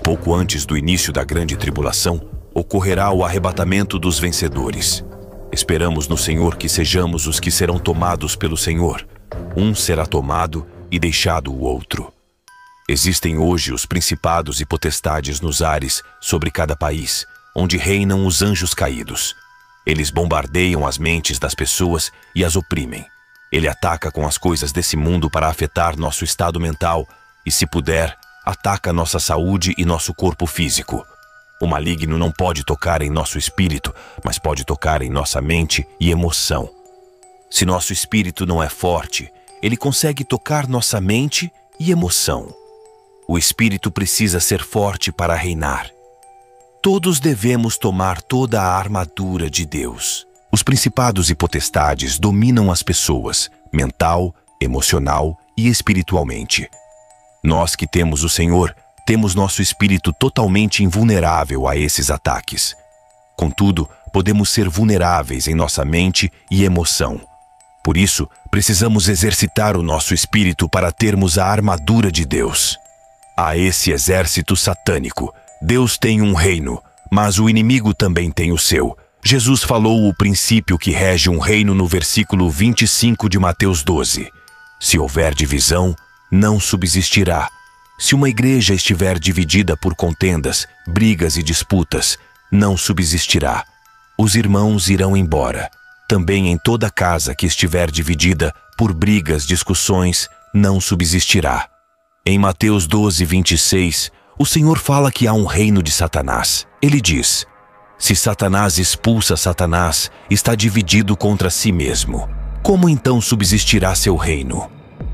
Pouco antes do início da grande tribulação, ocorrerá o arrebatamento dos vencedores. Esperamos no Senhor que sejamos os que serão tomados pelo Senhor. Um será tomado e deixado o outro. Existem hoje os principados e potestades nos ares sobre cada país, onde reinam os anjos caídos. Eles bombardeiam as mentes das pessoas e as oprimem. Ele ataca com as coisas desse mundo para afetar nosso estado mental e, se puder, ataca nossa saúde e nosso corpo físico. O maligno não pode tocar em nosso espírito, mas pode tocar em nossa mente e emoção. Se nosso espírito não é forte, ele consegue tocar nossa mente e emoção. O espírito precisa ser forte para reinar. Todos devemos tomar toda a armadura de Deus. Os principados e potestades dominam as pessoas, mental, emocional e espiritualmente. Nós que temos o Senhor, temos nosso espírito totalmente invulnerável a esses ataques. Contudo, podemos ser vulneráveis em nossa mente e emoção. Por isso, precisamos exercitar o nosso espírito para termos a armadura de Deus. A esse exército satânico, Deus tem um reino, mas o inimigo também tem o seu. Jesus falou o princípio que rege um reino no versículo 25 de Mateus 12. Se houver divisão, não subsistirá. Se uma igreja estiver dividida por contendas, brigas e disputas, não subsistirá. Os irmãos irão embora. Também em toda casa que estiver dividida por brigas, discussões, não subsistirá. Em Mateus 12, 26, o Senhor fala que há um reino de Satanás. Ele diz: se Satanás expulsa Satanás, está dividido contra si mesmo. Como então subsistirá seu reino?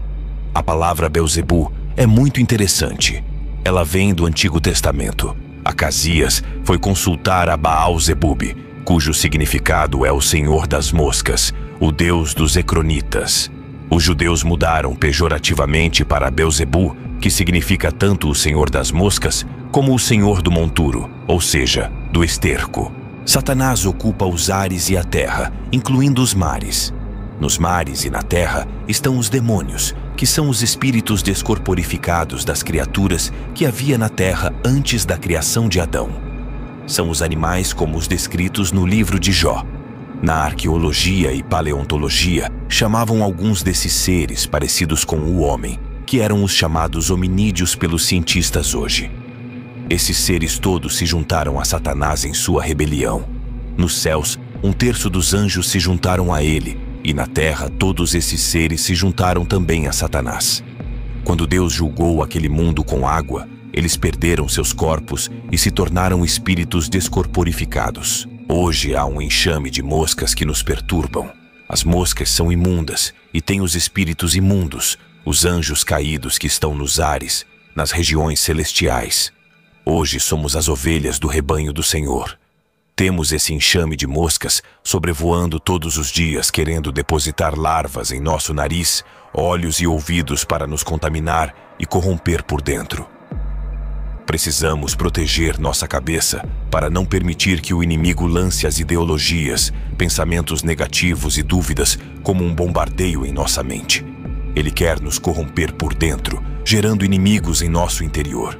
A palavra Belzebu é muito interessante. Ela vem do Antigo Testamento. Acasias foi consultar a Baal-Zebub, cujo significado é o Senhor das Moscas, o Deus dos Ecronitas. Os judeus mudaram pejorativamente para Belzebu, que significa tanto o Senhor das Moscas como o Senhor do monturo, ou seja, do esterco. Satanás ocupa os ares e a terra, incluindo os mares. Nos mares e na terra estão os demônios, que são os espíritos descorporificados das criaturas que havia na terra antes da criação de Adão. São os animais como os descritos no livro de Jó. Na arqueologia e paleontologia, chamavam alguns desses seres parecidos com o homem, que eram os chamados hominídeos pelos cientistas hoje. Esses seres todos se juntaram a Satanás em sua rebelião. Nos céus, 1/3 dos anjos se juntaram a ele, e na terra todos esses seres se juntaram também a Satanás. Quando Deus julgou aquele mundo com água, eles perderam seus corpos e se tornaram espíritos descorporificados. Hoje há um enxame de moscas que nos perturbam. As moscas são imundas e têm os espíritos imundos, os anjos caídos que estão nos ares, nas regiões celestiais. Hoje somos as ovelhas do rebanho do Senhor. Temos esse enxame de moscas sobrevoando todos os dias, querendo depositar larvas em nosso nariz, olhos e ouvidos para nos contaminar e corromper por dentro. Precisamos proteger nossa cabeça para não permitir que o inimigo lance as ideologias, pensamentos negativos e dúvidas como um bombardeio em nossa mente. Ele quer nos corromper por dentro, gerando inimigos em nosso interior.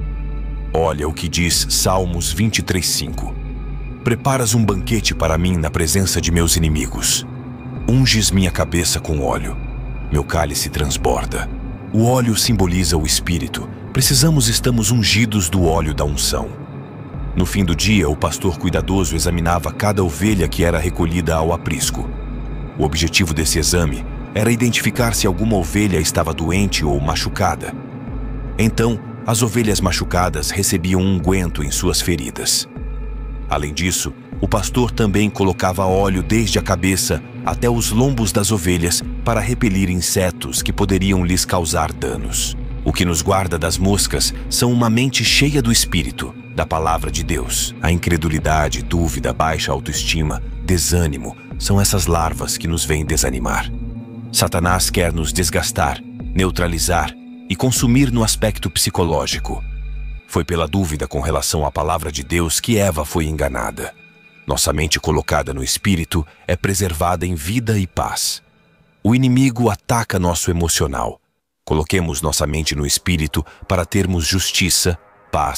Olha o que diz Salmos 23:5. Preparas um banquete para mim na presença de meus inimigos. Unges minha cabeça com óleo. Meu cálice transborda. O óleo simboliza o Espírito. Estamos ungidos do óleo da unção. No fim do dia, o pastor cuidadoso examinava cada ovelha que era recolhida ao aprisco. O objetivo desse exame era identificar se alguma ovelha estava doente ou machucada. Então, as ovelhas machucadas recebiam um unguento em suas feridas. Além disso, o pastor também colocava óleo desde a cabeça até os lombos das ovelhas para repelir insetos que poderiam lhes causar danos. O que nos guarda das moscas são uma mente cheia do Espírito, da Palavra de Deus. A incredulidade, dúvida, baixa autoestima, desânimo são essas larvas que nos vêm desanimar. Satanás quer nos desgastar, neutralizar e consumir no aspecto psicológico. Foi pela dúvida com relação à Palavra de Deus que Eva foi enganada. Nossa mente colocada no Espírito é preservada em vida e paz. O inimigo ataca nosso emocional. Coloquemos nossa mente no Espírito para termos justiça, paz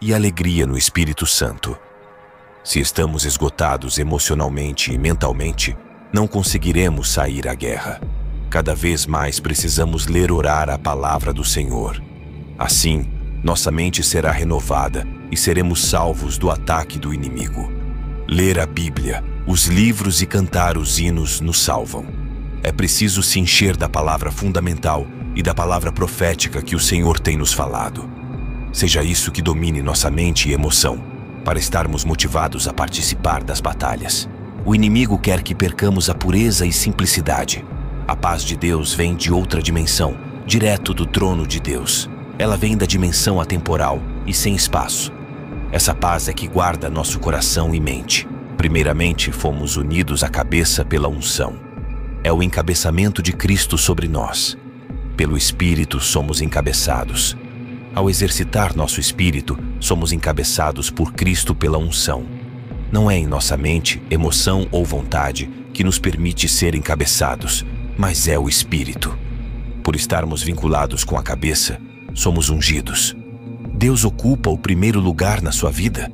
e alegria no Espírito Santo. Se estamos esgotados emocionalmente e mentalmente, não conseguiremos sair à guerra. Cada vez mais precisamos ler e orar a palavra do Senhor. Assim, nossa mente será renovada e seremos salvos do ataque do inimigo. Ler a Bíblia, os livros e cantar os hinos nos salvam. É preciso se encher da palavra fundamental e da palavra profética que o Senhor tem nos falado. Seja isso que domine nossa mente e emoção, para estarmos motivados a participar das batalhas. O inimigo quer que percamos a pureza e simplicidade. A paz de Deus vem de outra dimensão, direto do trono de Deus. Ela vem da dimensão atemporal e sem espaço. Essa paz é que guarda nosso coração e mente. Primeiramente, fomos unidos à cabeça pela unção. É o encabeçamento de Cristo sobre nós. Pelo Espírito somos encabeçados. Ao exercitar nosso espírito, somos encabeçados por Cristo pela unção. Não é em nossa mente, emoção ou vontade que nos permite ser encabeçados, mas é o Espírito. Por estarmos vinculados com a cabeça, somos ungidos. Deus ocupa o primeiro lugar na sua vida?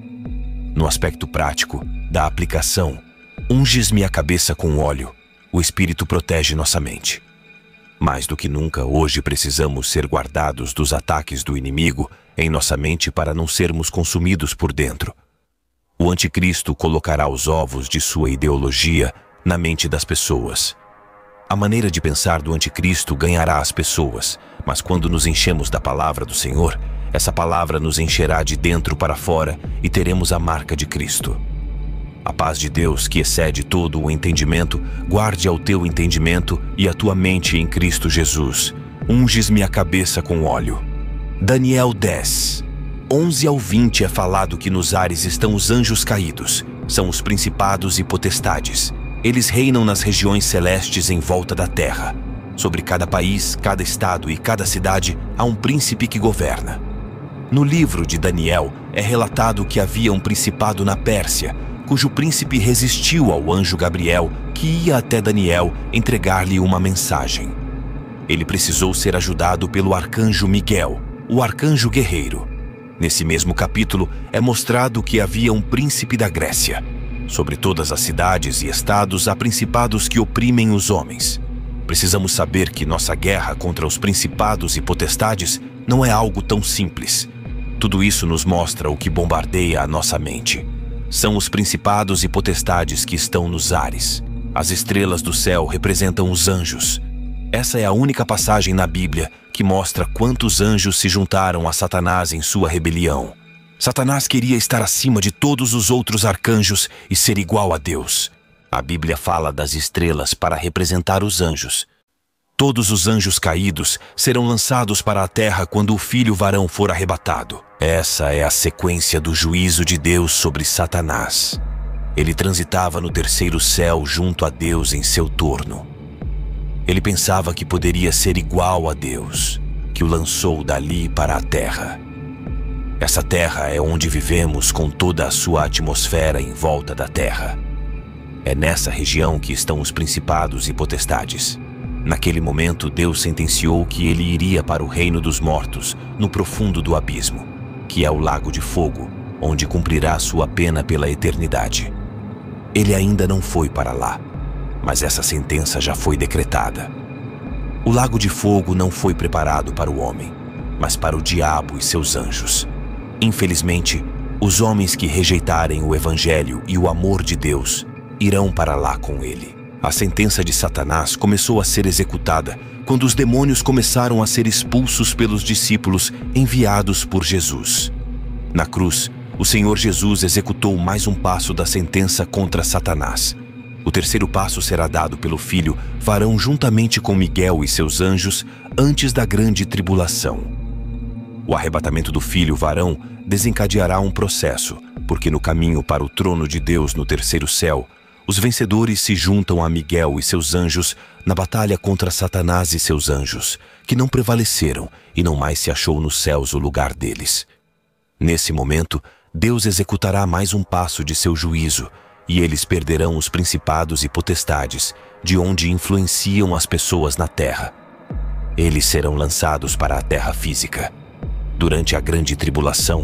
No aspecto prático, da aplicação, unges-me a cabeça com óleo. O Espírito protege nossa mente. Mais do que nunca, hoje precisamos ser guardados dos ataques do inimigo em nossa mente para não sermos consumidos por dentro. O anticristo colocará os ovos de sua ideologia na mente das pessoas. A maneira de pensar do anticristo ganhará as pessoas, mas quando nos enchemos da palavra do Senhor, essa palavra nos encherá de dentro para fora e teremos a marca de Cristo. A paz de Deus, que excede todo o entendimento, guarde ao teu entendimento e a tua mente em Cristo Jesus. Unges-me a cabeça com óleo. Daniel 10, 11 ao 20 é falado que nos ares estão os anjos caídos, são os principados e potestades. Eles reinam nas regiões celestes em volta da terra. Sobre cada país, cada estado e cada cidade há um príncipe que governa. No livro de Daniel é relatado que havia um principado na Pérsia, cujo príncipe resistiu ao anjo Gabriel, que ia até Daniel entregar-lhe uma mensagem. Ele precisou ser ajudado pelo arcanjo Miguel, o arcanjo guerreiro. Nesse mesmo capítulo é mostrado que havia um príncipe da Grécia. Sobre todas as cidades e estados há principados que oprimem os homens. Precisamos saber que nossa guerra contra os principados e potestades não é algo tão simples. Tudo isso nos mostra o que bombardeia a nossa mente. São os principados e potestades que estão nos ares. As estrelas do céu representam os anjos. Essa é a única passagem na Bíblia que mostra quantos anjos se juntaram a Satanás em sua rebelião. Satanás queria estar acima de todos os outros arcanjos e ser igual a Deus. A Bíblia fala das estrelas para representar os anjos. Todos os anjos caídos serão lançados para a terra quando o filho varão for arrebatado. Essa é a sequência do juízo de Deus sobre Satanás. Ele transitava no terceiro céu junto a Deus em seu torno. Ele pensava que poderia ser igual a Deus, que o lançou dali para a terra. Essa terra é onde vivemos com toda a sua atmosfera em volta da terra. É nessa região que estão os principados e potestades. Naquele momento, Deus sentenciou que ele iria para o reino dos mortos, no profundo do abismo, que é o lago de fogo, onde cumprirá sua pena pela eternidade. Ele ainda não foi para lá, mas essa sentença já foi decretada. O lago de fogo não foi preparado para o homem, mas para o diabo e seus anjos. Infelizmente, os homens que rejeitarem o Evangelho e o amor de Deus irão para lá com ele. A sentença de Satanás começou a ser executada quando os demônios começaram a ser expulsos pelos discípulos enviados por Jesus. Na cruz, o Senhor Jesus executou mais um passo da sentença contra Satanás. O terceiro passo será dado pelo Filho varão juntamente com Miguel e seus anjos antes da grande tribulação. O arrebatamento do Filho varão desencadeará um processo, porque no caminho para o trono de Deus no terceiro céu, os vencedores se juntam a Miguel e seus anjos na batalha contra Satanás e seus anjos, que não prevaleceram e não mais se achou nos céus o lugar deles. Nesse momento, Deus executará mais um passo de seu juízo, e eles perderão os principados e potestades, de onde influenciam as pessoas na terra. Eles serão lançados para a terra física. Durante a grande tribulação,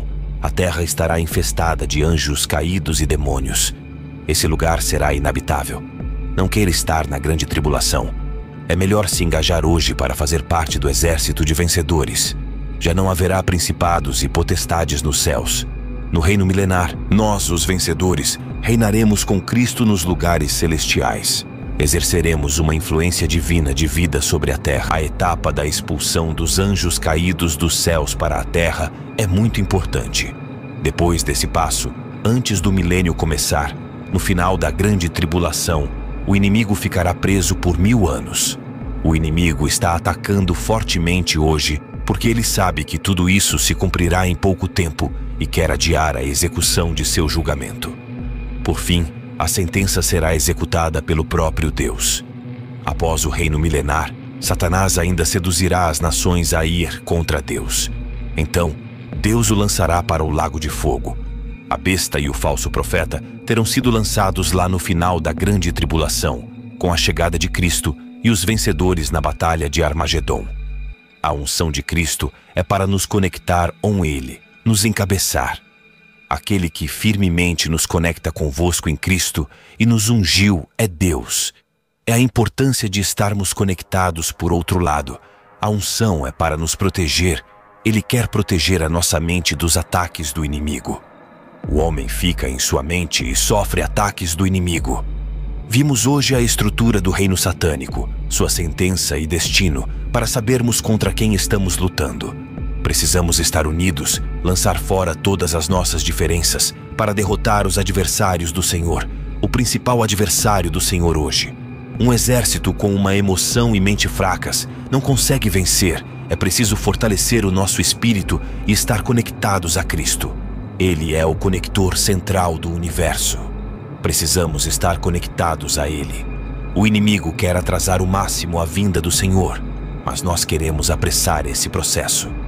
a terra estará infestada de anjos caídos e demônios. Esse lugar será inabitável. Não queira estar na grande tribulação. É melhor se engajar hoje para fazer parte do exército de vencedores. Já não haverá principados e potestades nos céus. No reino milenar, nós, os vencedores, reinaremos com Cristo nos lugares celestiais. Exerceremos uma influência divina de vida sobre a terra. A etapa da expulsão dos anjos caídos dos céus para a terra é muito importante. Depois desse passo, antes do milênio começar, no final da grande tribulação, o inimigo ficará preso por 1000 anos. O inimigo está atacando fortemente hoje porque ele sabe que tudo isso se cumprirá em pouco tempo e quer adiar a execução de seu julgamento. Por fim, a sentença será executada pelo próprio Deus. Após o reino milenar, Satanás ainda seduzirá as nações a ir contra Deus. Então, Deus o lançará para o lago de fogo. A besta e o falso profeta terão sido lançados lá no final da grande tribulação, com a chegada de Cristo e os vencedores na batalha de Armagedon. A unção de Cristo é para nos conectar com Ele, nos encabeçar. Aquele que firmemente nos conecta convosco em Cristo e nos ungiu é Deus. É a importância de estarmos conectados por outro lado. A unção é para nos proteger. Ele quer proteger a nossa mente dos ataques do inimigo. O homem fica em sua mente e sofre ataques do inimigo. Vimos hoje a estrutura do reino satânico, sua sentença e destino, para sabermos contra quem estamos lutando. Precisamos estar unidos, lançar fora todas as nossas diferenças para derrotar os adversários do Senhor, o principal adversário do Senhor hoje. Um exército com uma emoção e mente fracas não consegue vencer. É preciso fortalecer o nosso espírito e estar conectados a Cristo. Ele é o conector central do universo. Precisamos estar conectados a Ele. O inimigo quer atrasar o máximo a vinda do Senhor, mas nós queremos apressar esse processo.